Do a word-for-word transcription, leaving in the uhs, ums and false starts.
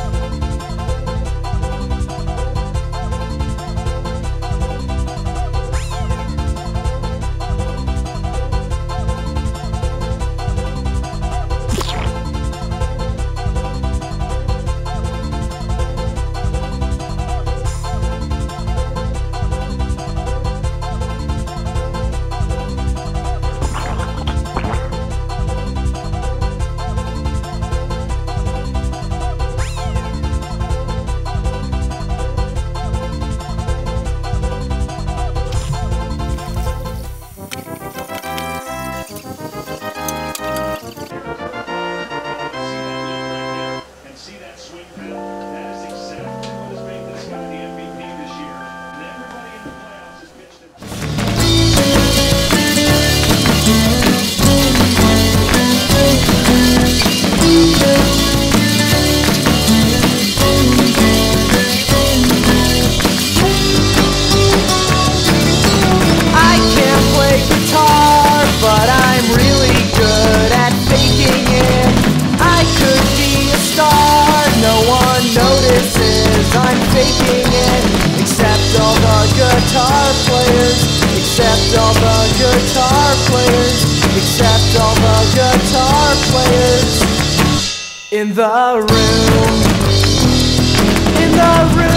I'm faking it, except all the guitar players, except all the guitar players, except all the guitar players in the room, in the room.